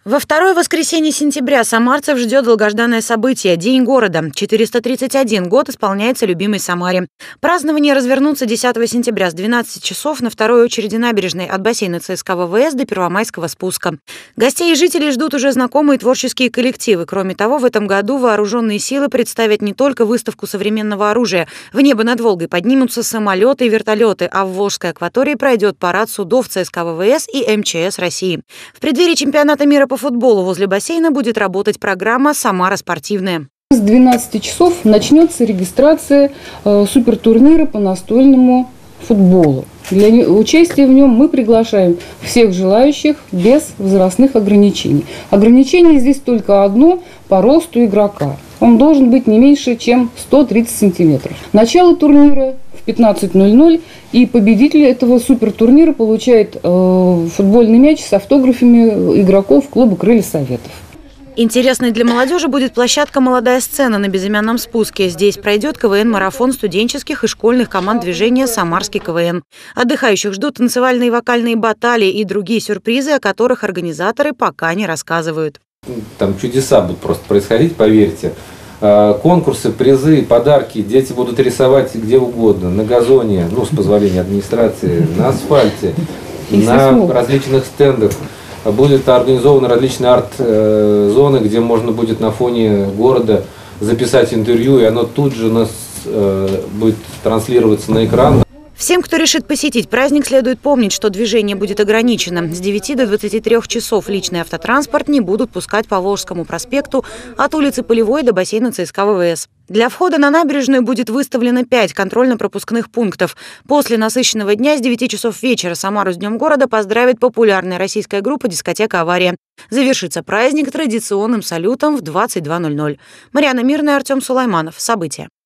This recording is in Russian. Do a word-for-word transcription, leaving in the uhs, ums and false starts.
Во второе воскресенье сентября самарцев ждет долгожданное событие – День города. четыреста тридцать один год исполняется любимой Самаре. Празднования развернутся десятого сентября с двенадцати часов на второй очереди набережной от бассейна ЦСКА ВВС до Первомайского спуска. Гостей и жителей ждут уже знакомые творческие коллективы. Кроме того, в этом году вооруженные силы представят не только выставку современного оружия. В небо над Волгой поднимутся самолеты и вертолеты, а в Волжской акватории пройдет парад судов ЦСКА ВВС и эм че эс России. В преддверии чемпионата мира по футболу возле бассейна будет работать программа «Самара спортивная». С двенадцати часов начнется регистрация э, супертурнира по настольному футболу. Для участия в нем мы приглашаем всех желающих без возрастных ограничений. Ограничение здесь только одно – по росту игрока. Он должен быть не меньше, чем сто тридцать сантиметров. Начало турнира в пятнадцать ноль ноль, и победитель этого супертурнира получает э, футбольный мяч с автографами игроков клуба «Крылья Советов». Интересной для молодежи будет площадка «Молодая сцена» на безымянном спуске. Здесь пройдет ка вэ эн-марафон студенческих и школьных команд движения «Самарский ка вэ эн». Отдыхающих ждут танцевальные и вокальные баталии и другие сюрпризы, о которых организаторы пока не рассказывают. Там чудеса будут просто происходить, поверьте. Конкурсы, призы, подарки. Дети будут рисовать где угодно. На газоне, ну, с позволения администрации, на асфальте, на различных стендах. Будет организованы различные арт-зоны, где можно будет на фоне города записать интервью, и оно тут же у нас будет транслироваться на экран. Всем, кто решит посетить праздник, следует помнить, что движение будет ограничено. С девяти до двадцати трёх часов личный автотранспорт не будут пускать по Волжскому проспекту от улицы Полевой до бассейна ЦСКА ВВС. Для входа на набережную будет выставлено пять контрольно-пропускных пунктов. После насыщенного дня с девяти часов вечера Самару с Днем города поздравит популярная российская группа «Дискотека Авария». Завершится праздник традиционным салютом в двадцать два ноль ноль. Марьяна Мирная, Артем Сулайманов. События.